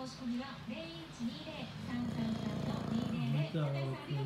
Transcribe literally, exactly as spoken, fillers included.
申し込みは零一二零三三三の二零零。